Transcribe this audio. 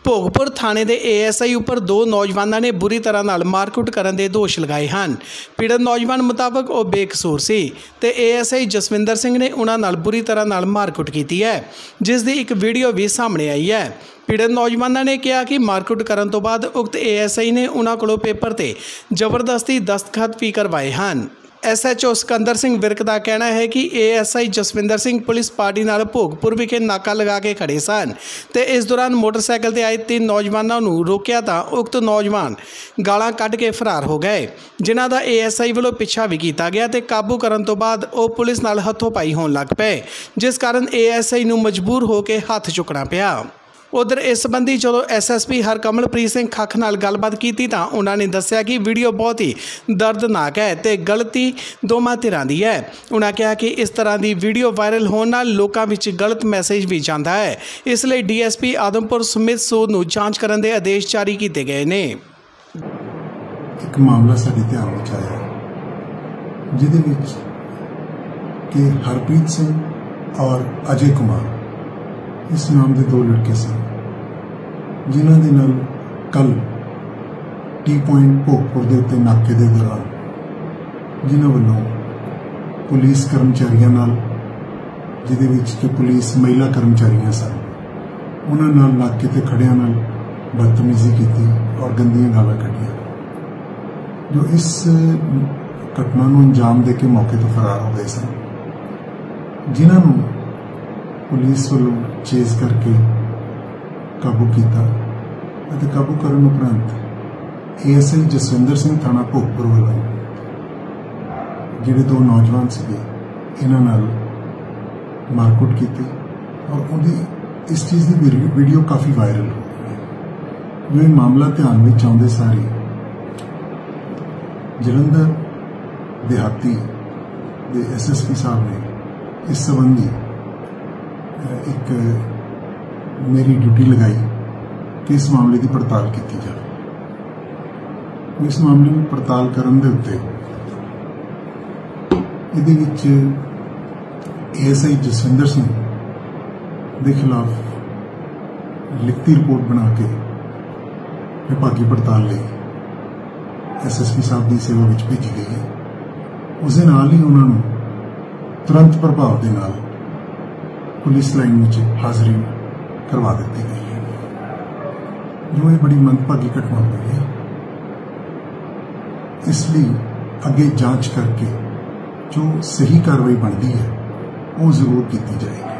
ਭੋਗਪੁਰ ਥਾਣੇ ਦੇ ਏਐਸਆਈ ਉੱਪਰ ਦੋ ਨੌਜਵਾਨਾਂ ਨੇ ਬੁਰੀ ਤਰ੍ਹਾਂ ਨਾਲ ਮਾਰਕੁੱਟ ਕਰਨ ਦੇ ਦੋਸ਼ ਲਗਾਏ ਹਨ। ਪੀੜਤ ਨੌਜਵਾਨ ਮੁਤਾਬਕ ਉਹ ਬੇਕਸੂਰ ਸੀ ਤੇ ਏਐਸਆਈ ਜਸਵਿੰਦਰ ਸਿੰਘ ਨੇ ਉਹਨਾਂ ਨਾਲ ਬੁਰੀ ਤਰ੍ਹਾਂ ਨਾਲ ਮਾਰਕੁੱਟ ਕੀਤੀ ਹੈ, ਜਿਸ ਦੀ ਇੱਕ ਵੀਡੀਓ ਵੀ ਸਾਹਮਣੇ ਆਈ ਹੈ। ਪੀੜਤ ਨੌਜਵਾਨਾਂ ਨੇ ਕਿਹਾ ਕਿ ਮਾਰਕੁੱਟ ਕਰਨ ਤੋਂ ਬਾਅਦ ਉਕਤ ਏਐਸਆਈ ਨੇ ਉਹਨਾਂ ਕੋਲੋਂ ਪੇਪਰ ਤੇ ਜ਼ਬਰਦਸਤੀ ਦਸਤਖਤ ਵੀ ਕਰਵਾਏ ਹਨ। SHO सिकंदर सिंह विर्क का कहना है कि ASI Jaswinder Singh police party नाल भोगपुर विखे नाका लगा के खड़े सन ते इस दौरान मोटरसाइकिल ते आए 3 नौजवानों नूं रोकिया तां उक्त नौजवान गालां कढ के फरार हो गए, जिन्हां दा ASI वालों पिछा भी किया गया ते काबू करन तो बाद वो पुलिस नाल हथों पाई होण लग पे, जिस कारण ASI नूं मजबूर हो के हथ चुकना पिया। उधर इस संबंधी जो SSP हरकमलप्रीत सिंह खख नाल गलबात की तां उन्होंने दस्सिया कि वीडियो बहुत ही दर्दनाक है तो गलती दोवां धिरां दी है। उन्होंने कहा कि इस तरह की वीडियो वायरल होने नाल लोकां विच गलत मैसेज भी जाता है, इसलिए DSP आदमपुर सुमित सूद नूं जांच करने के आदेश जारी किए गए ने। एक मामला साडे ध्यान विच आया जिहदे विच कि हरप्रीत सिंह और अजय कुमार इस नाम के 2 लड़के सन, जिन्हां दे नाल कल टी पॉइंट भोगपुर के उत्ते नाके के दौरान जिन्हां वल्लों पुलिस कर्मचारियों नाल जिहदे विच कि पुलिस महिला कर्मचारियां सन, उन्हां नाल नाके ते खड़ियां नाल बदतमीजी की और गंदियां गालां कढ़ियां, जो इस घटना नूं अंजाम दे के मौके तो फरार हो गए सन, जिन्हां नूं पुलिस वालों चेज करके काबू किया। काबू करने उपरंत ASI जसविंदर सिंह थाना भोगपुर वालों जिहड़े 2 नौजवान सीगे इन्हां नाल मारकुट की और उनकी इस चीज़ की वीडियो काफ़ी वायरल हो गई है। जो ये मामला ध्यान में आउंदे सारी जलंधर देहाती दे SSP साहब ने इस संबंधी एक मेरी ड्यूटी लगाई कि इस मामले की पड़ताल की जाए। इस मामले में पड़ताल करने दे उत्ते इहदे विच ASI जसविंदर सिंह के खिलाफ लिखती रिपोर्ट बना के विभागी पड़ताल लई SSP साहब की सेवा में भेजी गई है। उस दे नाल ही उन्होंने तुरंत प्रभाव के नाल पुलिस लाइन में हाजिरी करवा दी गई है। जो ये बड़ी मंदभागी घटना हुई है, इसलिए आगे जांच करके जो सही कार्रवाई बनती है वो जरूर की जाएगी।